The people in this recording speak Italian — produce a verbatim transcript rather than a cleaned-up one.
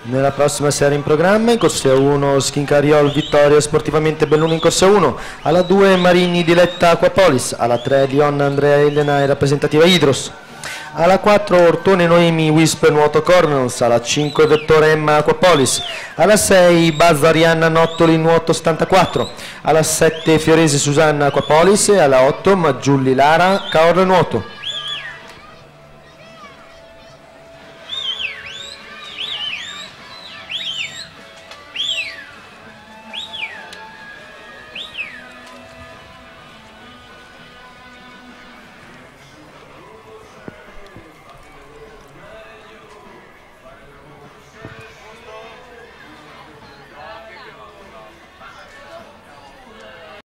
Nella prossima serie in programma, in corsia uno Schincariol Vittoria Sportivamente Belluno in corsia uno, alla due Marini Diletta Aquapolis, alla tre Lion Andrea Elena e rappresentativa Hydros, alla quattro Ortone Noemi Wisp Nuoto Cornels, alla cinque Dottore Emma Aquapolis, alla sei Buzz Arianna Nottoli Nuoto settantaquattro, alla sette Fiorese Susanna Aquapolis e alla otto Maggiulli Lara Caorle Nuoto.